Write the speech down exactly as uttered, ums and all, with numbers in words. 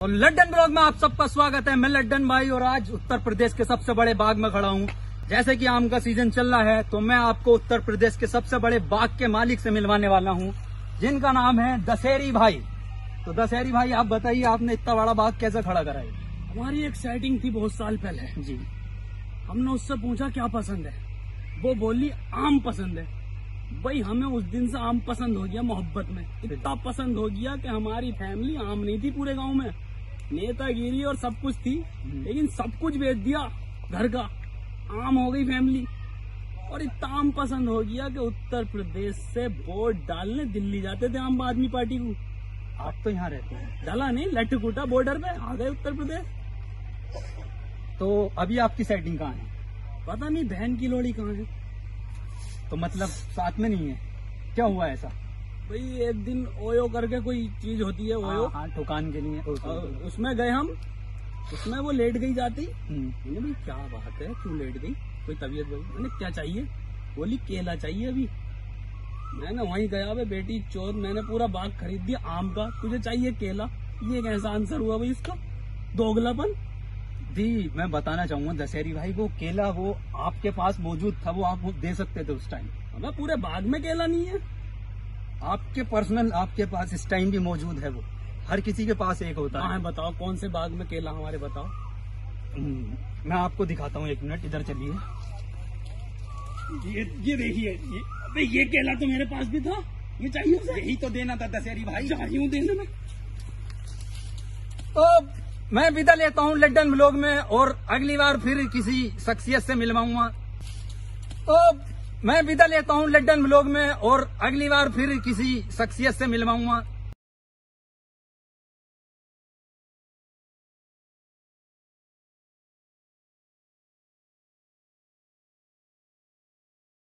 और लड्डन ब्लॉग में आप सबका स्वागत है। मैं लड्डन भाई और आज उत्तर प्रदेश के सबसे बड़े बाग में खड़ा हूँ। जैसे कि आम का सीजन चल रहा है तो मैं आपको उत्तर प्रदेश के सबसे बड़े बाग के मालिक से मिलवाने वाला हूँ, जिनका नाम है दशहरी भाई। तो दशहरी भाई, आप बताइए, आपने इतना बड़ा बाग कैसे खड़ा करा है? हमारी एक सेटिंग थी बहुत साल पहले जी। हमने उससे पूछा क्या पसंद है, वो बोली आम पसंद है। भाई हमें उस दिन से आम पसंद हो गया, मोहब्बत में इतना पसंद हो गया कि हमारी फैमिली आम नहीं थी पूरे गांव में, नेतागिरी और सब कुछ थी, लेकिन सब कुछ बेच दिया घर का, आम हो गई फैमिली। और इतना आम पसंद हो गया कि उत्तर प्रदेश से वोट डालने दिल्ली जाते थे आम आदमी पार्टी को। आप तो यहाँ रहते हैं? डाला नहीं, लट्टकुटा बॉर्डर पे आ गए उत्तर प्रदेश। तो अभी आपकी सेटिंग कहाँ है? पता नहीं बहन की लोड़ी कहाँ है। तो मतलब साथ में नहीं है? क्या हुआ ऐसा? भाई एक दिन ओयो करके कोई चीज होती है, ओयो, हाँ, ठुकान के लिए उसमें गए हम, उसमें वो लेट गई जाती। हम्म। मैंने भाई क्या बात है, क्यों लेट गई, कोई तबीयत गई? मैंने क्या चाहिए? बोली केला चाहिए अभी। मैंने वहीं गया, वे बेटी चोर, मैंने पूरा बाग खरीद दिया आम का, तुझे चाहिए केला? ये कैसा आंसर हुआ भाई इसका? दोगलापन। जी, मैं बताना चाहूंगा दशहरी भाई, वो केला वो आपके पास मौजूद था, वो आप दे सकते थे उस टाइम। हमें पूरे बाग में केला नहीं है। आपके पर्सनल आपके पास इस टाइम भी मौजूद है, वो हर किसी के पास एक होता है। है बताओ कौन से बाग में केला हमारे, बताओ। हम्म, मैं आपको दिखाता हूँ, एक मिनट इधर चलिए। ये ये देखिए, ये अबे ये केला तो मेरे पास भी था, ये चाहिए उसे? यही तो देना था दशहरी भाई। चाहिए देने में। तो मैं विदा लेता हूँ लड्डन ब्लॉग में, और अगली बार फिर किसी शख्सियत से मिलवाऊंगा। तो मैं विदा लेता हूँ लड्डन ब्लॉग में, और अगली बार फिर किसी शख्सियत से मिलवाऊंगा।